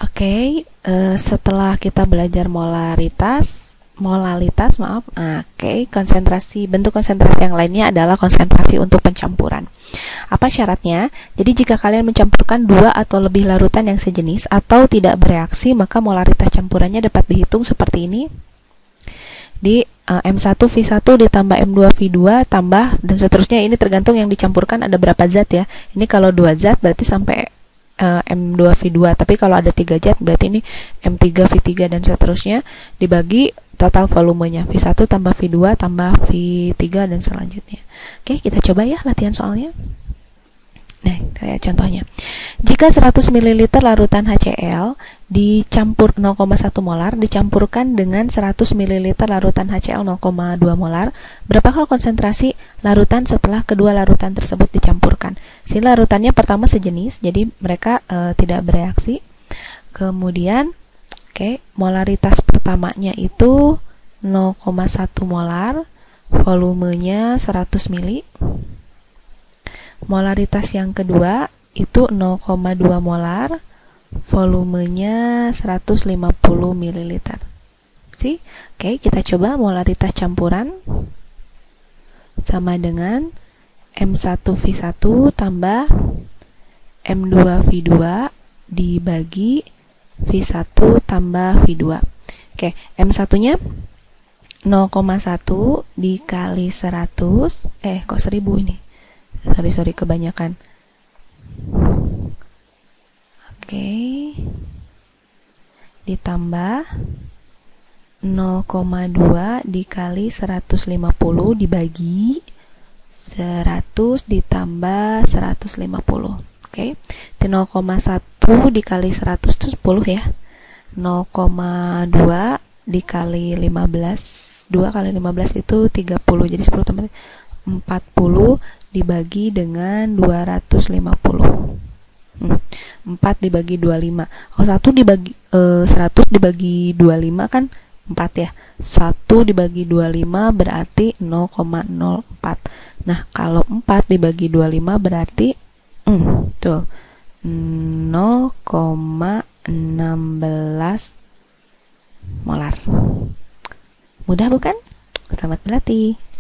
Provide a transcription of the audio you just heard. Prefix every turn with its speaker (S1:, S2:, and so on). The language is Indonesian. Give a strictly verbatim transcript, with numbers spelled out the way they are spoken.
S1: Oke, eh, setelah kita belajar molaritas, molalitas, maaf. Oke, konsentrasi, bentuk konsentrasi yang lainnya adalah konsentrasi untuk pencampuran. Apa syaratnya? Jadi jika kalian mencampurkan dua atau lebih larutan yang sejenis atau tidak bereaksi, maka molaritas campurannya dapat dihitung seperti ini. Di uh, M satu V satu ditambah M dua V dua tambah dan seterusnya. Ini tergantung yang dicampurkan ada berapa zat ya. Ini kalau dua zat berarti sampai uh, M dua V dua, tapi kalau ada tiga zat berarti ini M tiga V tiga dan seterusnya, dibagi total volumenya V satu tambah V dua tambah V tiga dan selanjutnya. Oke, kita coba ya latihan soalnya. Nah, kita lihat contohnya. Jika seratus mililiter larutan HCl dicampur nol koma satu molar dicampurkan dengan seratus mililiter larutan HCl nol koma dua molar, berapakah konsentrasi larutan setelah kedua larutan tersebut dicampurkan? Si larutannya pertama sejenis, jadi mereka e, tidak bereaksi. Kemudian, oke, okay, molaritas pertamanya itu nol koma satu molar, volumenya seratus mili. Molaritas yang kedua itu nol koma dua molar, volumenya seratus lima puluh mililiter. See? Oke, kita coba molaritas campuran sama dengan M satu V satu tambah M dua V dua dibagi V satu tambah V dua. Oke, M satu-nya nol koma satu dikali seratus, eh kok seribu ini? Sorry, sorry, kebanyakan. Oke. Ditambah nol koma dua dikali seratus lima puluh dibagi seratus ditambah seratus lima puluh. Oke. nol koma satu dikali seratus itu sepuluh ya. nol koma dua dikali lima belas. dua kali lima belas itu tiga puluh. Jadi sepuluh tambah empat puluh dibagi dengan dua ratus lima puluh. Hmm. empat dibagi dua puluh lima. Kalau satu dibagi eh, seratus dibagi dua puluh lima kan empat ya. satu dibagi dua puluh lima berarti nol koma nol empat. Nah, kalau empat dibagi dua puluh lima berarti hmm, tuh nol koma satu enam molar. Mudah bukan? Selamat berlatih.